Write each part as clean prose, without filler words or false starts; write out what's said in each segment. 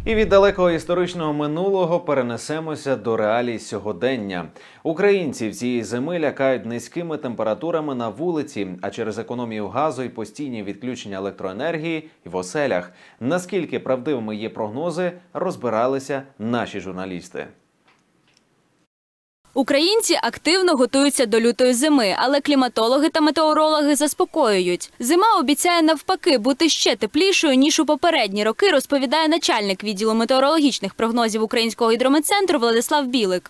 І від далекого історичного минулого перенесемося до реалій сьогодення. Українців цієї зими лякають низькими температурами на вулиці, а через економію газу і постійні відключення електроенергії в оселях. Наскільки правдивими є прогнози, розбиралися наші журналісти. Українці активно готуються до лютої зими, але кліматологи та метеорологи заспокоюють. Зима обіцяє навпаки бути ще теплішою, ніж у попередні роки, розповідає начальник відділу метеорологічних прогнозів Українського гідрометцентру Владислав Білик.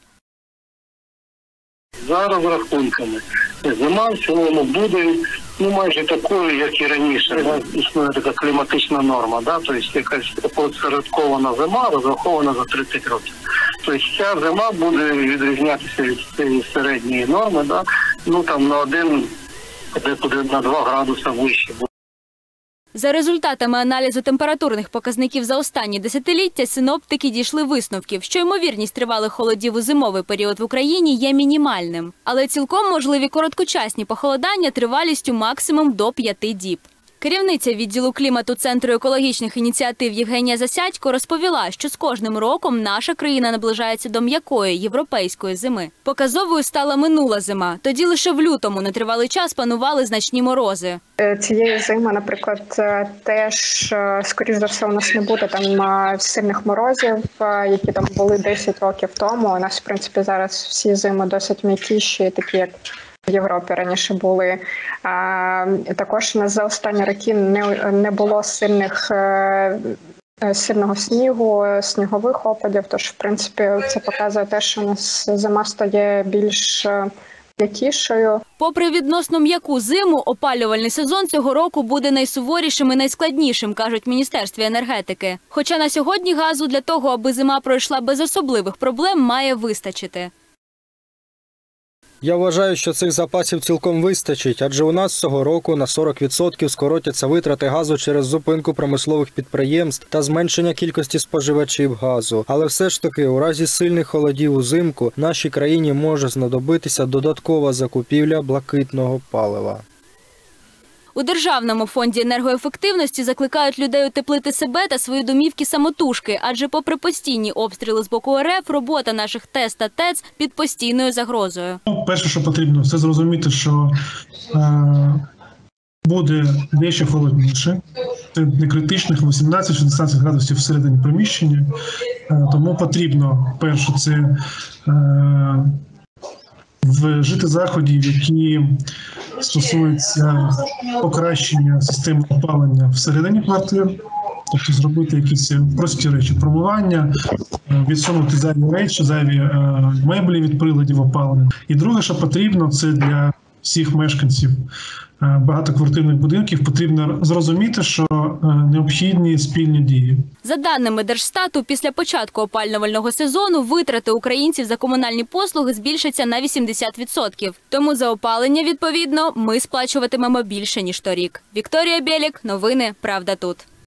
За розрахунками, зима в цілому буде майже такою, як і раніше. Існує така кліматична норма, тобто якась опосередкована зима, розрахована за 30 років. Тобто ця зима буде відрізнятися від цієї середньої норми, на 1, на 2 градуси вище. За результатами аналізу температурних показників за останні десятиліття синоптики дійшли висновків, що ймовірність тривалих холодів у зимовий період в Україні є мінімальним. Але цілком можливі короткочасні похолодання тривалістю максимум до 5 діб. Керівниця відділу клімату Центру екологічних ініціатив Євгенія Засядько розповіла, що з кожним роком наша країна наближається до м'якої європейської зими. Показовою стала минула зима. Тоді лише в лютому на тривалий час панували значні морози. Цієї зими, наприклад, теж, скоріш за все, у нас не буде сильних морозів, які були 10 років тому. У нас, в принципі, зараз всі зими досить м'якіші, такі як в Європі раніше були. Також у нас за останні роки не було сильного снігу, снігових опадів. Тож, в принципі, це показує те, що у нас зима стає більш м'якішою. Попри відносно м'яку зиму, опалювальний сезон цього року буде найсуворішим і найскладнішим, кажуть в Міністерстві енергетики. Хоча на сьогодні газу для того, аби зима пройшла без особливих проблем, має вистачити. Я вважаю, що цих запасів цілком вистачить, адже у нас цього року на 40% скоротяться витрати газу через зупинку промислових підприємств та зменшення кількості споживачів газу. Але все ж таки, у разі сильних холодів узимку, нашій країні може знадобитися додаткова закупівля блакитного палива. У Державному фонді енергоефективності закликають людей утеплити себе та свої домівки самотужки, адже попри постійні обстріли з боку РФ, робота наших ТЕС та ТЕЦ під постійною загрозою. Перше, що потрібно, це зрозуміти, що буде дещо холодніше, це не критичних 18-16 градусів всередині приміщення, тому потрібно, перше, це вжити заходів, які стосуються покращення системи опалення всередині квартир, тобто зробити якісь прості речі, промивання, відсунути зайві речі, зайві меблі від приладів опалення. І друге, що потрібно, це для всіх мешканців багатоквартирних будинків потрібно зрозуміти, що необхідні спільні дії. За даними Держстату, після початку опалювального сезону витрати українців за комунальні послуги збільшаться на 80%. Тому за опалення, відповідно, ми сплачуватимемо більше, ніж торік. Вікторія Білік, новини «Правда тут».